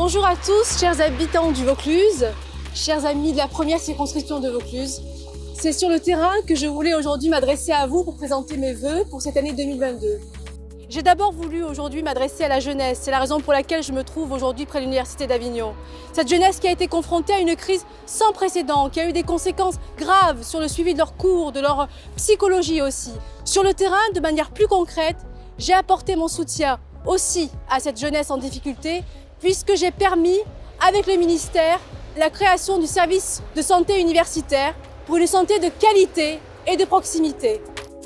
Bonjour à tous, chers habitants du Vaucluse, chers amis de la première circonscription de Vaucluse. C'est sur le terrain que je voulais aujourd'hui m'adresser à vous pour présenter mes vœux pour cette année 2022. J'ai d'abord voulu aujourd'hui m'adresser à la jeunesse, c'est la raison pour laquelle je me trouve aujourd'hui près de l'Université d'Avignon. Cette jeunesse qui a été confrontée à une crise sans précédent, qui a eu des conséquences graves sur le suivi de leurs cours, de leur psychologie aussi. Sur le terrain, de manière plus concrète, j'ai apporté mon soutien aussi à cette jeunesse en difficulté, puisque j'ai permis, avec le ministère, la création du service de santé universitaire pour une santé de qualité et de proximité.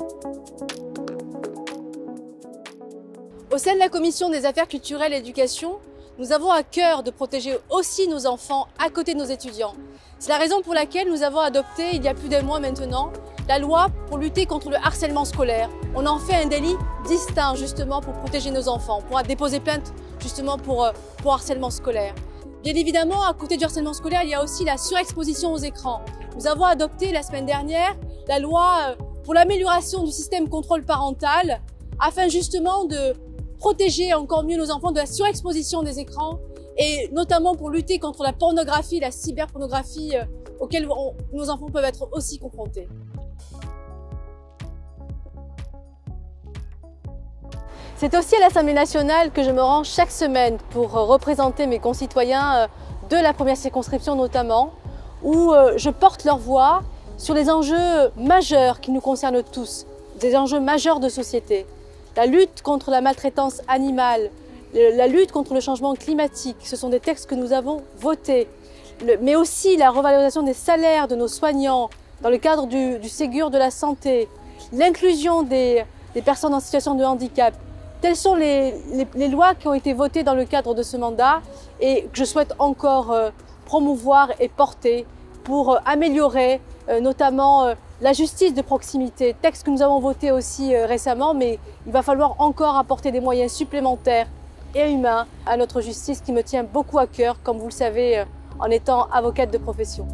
Au sein de la Commission des affaires culturelles et éducation, nous avons à cœur de protéger aussi nos enfants à côté de nos étudiants. C'est la raison pour laquelle nous avons adopté, il y a plus d'un mois maintenant, la loi pour lutter contre le harcèlement scolaire. On en fait un délit distinct justement pour protéger nos enfants. On pourra déposer plainte justement pour harcèlement scolaire. Bien évidemment, à côté du harcèlement scolaire, il y a aussi la surexposition aux écrans. Nous avons adopté la semaine dernière la loi pour l'amélioration du système contrôle parental afin justement de protéger encore mieux nos enfants de la surexposition des écrans et notamment pour lutter contre la pornographie, la cyberpornographie auxquelles nos enfants peuvent être aussi confrontés. C'est aussi à l'Assemblée nationale que je me rends chaque semaine pour représenter mes concitoyens de la première circonscription notamment, où je porte leur voix sur les enjeux majeurs qui nous concernent tous, des enjeux majeurs de société. La lutte contre la maltraitance animale, la lutte contre le changement climatique, ce sont des textes que nous avons votés, mais aussi la revalorisation des salaires de nos soignants dans le cadre du Ségur de la santé, l'inclusion des personnes en situation de handicap. Telles sont les lois qui ont été votées dans le cadre de ce mandat et que je souhaite encore promouvoir et porter pour améliorer notamment la justice de proximité, texte que nous avons voté aussi récemment, mais il va falloir encore apporter des moyens supplémentaires et humains à notre justice qui me tient beaucoup à cœur, comme vous le savez, en étant avocate de profession.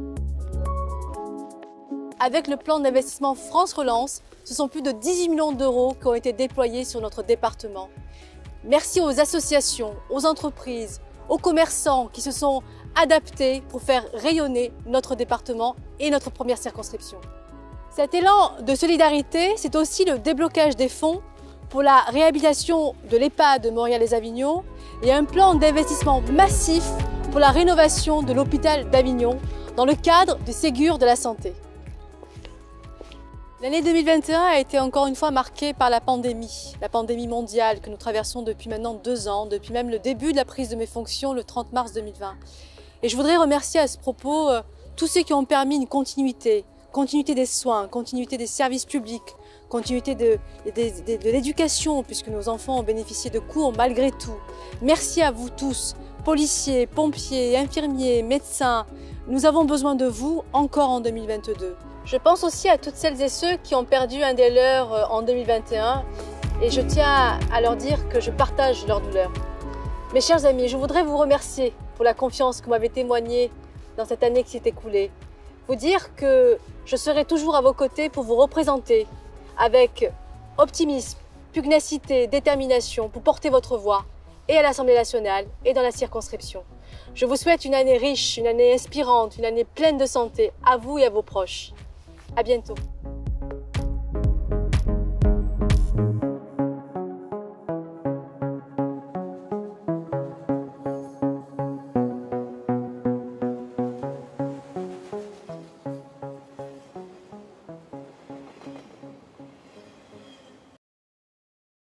Avec le plan d'investissement France Relance, ce sont plus de 18 millions d'euros qui ont été déployés sur notre département. Merci aux associations, aux entreprises, aux commerçants qui se sont adaptés pour faire rayonner notre département et notre première circonscription. Cet élan de solidarité, c'est aussi le déblocage des fonds pour la réhabilitation de l'EHPAD de Montréal-lès-Avignon et un plan d'investissement massif pour la rénovation de l'hôpital d'Avignon dans le cadre du Ségur de la santé. L'année 2021 a été encore une fois marquée par la pandémie mondiale que nous traversons depuis maintenant 2 ans, depuis même le début de la prise de mes fonctions le 30 mars 2020. Et je voudrais remercier à ce propos tous ceux qui ont permis une continuité des soins, continuité des services publics, continuité de l'éducation, puisque nos enfants ont bénéficié de cours malgré tout. Merci à vous tous, policiers, pompiers, infirmiers, médecins. Nous avons besoin de vous encore en 2022. Je pense aussi à toutes celles et ceux qui ont perdu un des leurs en 2021 et je tiens à leur dire que je partage leur douleur. Mes chers amis, je voudrais vous remercier pour la confiance que vous m'avez témoignée dans cette année qui s'est écoulée. Vous dire que je serai toujours à vos côtés pour vous représenter avec optimisme, pugnacité, détermination pour porter votre voix et à l'Assemblée nationale et dans la circonscription. Je vous souhaite une année riche, une année inspirante, une année pleine de santé à vous et à vos proches. À bientôt.